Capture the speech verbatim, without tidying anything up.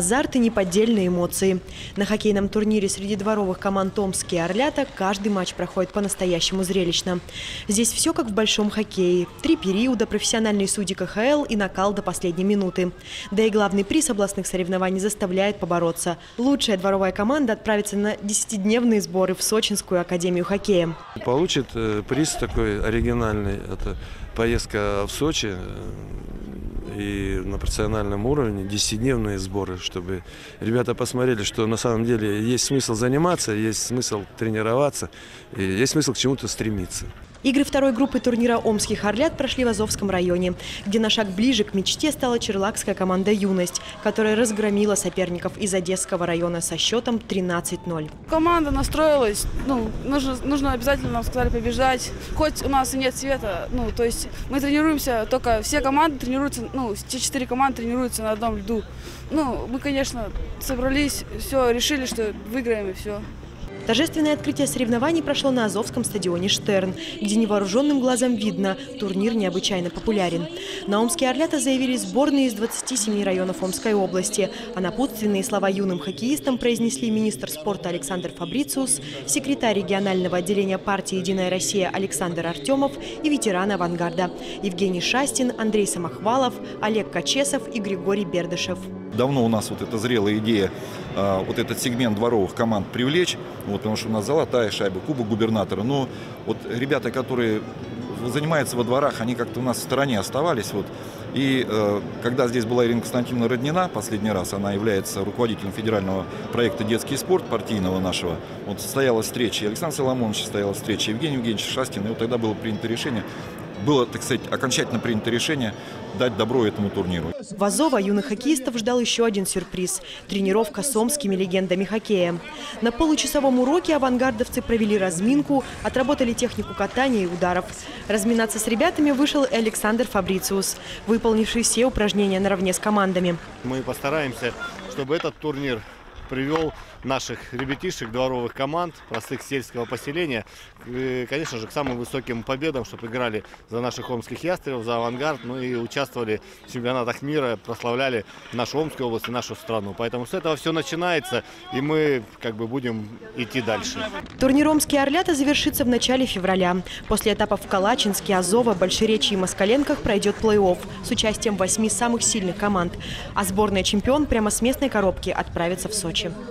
азарт и неподдельные эмоции. На хоккейном турнире среди дворовых команд «Омские Орлята» каждый матч проходит по-настоящему зрелищно. Здесь все как в большом хоккее. Три периода, профессиональные судьи ка ха эл и накал до последней минуты. Да и главный приз областных соревнований заставляет побороться. Лучшая дворовая команда отправится на десятидневные сборы в Сочинскую академию хоккея. Получит приз такой оригинальный. Это поездка в Сочи и на профессиональном уровне, десятидневные сборы, чтобы ребята посмотрели, что на самом деле есть смысл заниматься, есть смысл тренироваться, и есть смысл к чему-то стремиться. Игры второй группы турнира «Омских Орлят» прошли в Азовском районе, где на шаг ближе к мечте стала черлакская команда «Юность», которая разгромила соперников из Одесского района со счетом тринадцать ноль. Команда настроилась, ну, нужно, нужно обязательно, нам сказали, побеждать. Хоть у нас и нет света, ну, то есть мы тренируемся, только все команды тренируются, ну, те четыре команды тренируются на одном льду. Ну, мы, конечно, собрались, все, решили, что выиграем и все. Торжественное открытие соревнований прошло на Азовском стадионе «Штерн», где невооруженным глазом видно, турнир необычайно популярен. На «Омские Орлята» заявились сборные из двадцати семи районов Омской области, а напутственные слова юным хоккеистам произнесли министр спорта Александр Фабрициус, секретарь регионального отделения партии «Единая Россия» Александр Артемов и ветераны «Авангарда» Евгений Шастин, Андрей Самохвалов, Олег Качесов и Григорий Бердышев. Давно у нас вот эта зрелая идея, вот этот сегмент дворовых команд привлечь, вот, потому что у нас золотая шайба, кубок губернатора. Но вот ребята, которые занимаются во дворах, они как-то у нас в стороне оставались. Вот. И э, когда здесь была Ирина Константиновна Роднина, последний раз, она является руководителем федерального проекта «Детский спорт» партийного нашего, вот состоялась встреча, и Александр Соломонович состоялась встреча, Евгений Евгеньевич Шастин, и вот тогда было принято решение, было, так сказать, окончательно принято решение дать добро этому турниру. В Азово юных хоккеистов ждал еще один сюрприз – тренировка с омскими легендами хоккея. На получасовом уроке авангардовцы провели разминку, отработали технику катания и ударов. Разминаться с ребятами вышел и Александр Фабрициус, выполнивший все упражнения наравне с командами. Мы постараемся, чтобы этот турнир привел наших ребятишек, дворовых команд, простых сельского поселения, и, конечно же, к самым высоким победам, чтобы играли за наших омских ястребов, за «Авангард», ну и участвовали в чемпионатах мира, прославляли нашу Омскую область и нашу страну. Поэтому с этого все начинается, и мы как бы будем идти дальше. Турнир «Омские Орлята» завершится в начале февраля. После этапов в Калачинске, Азово, Большеречье и Москаленках пройдет плей-офф с участием восьми самых сильных команд. А сборная «Чемпион» прямо с местной коробки отправится в Сочи.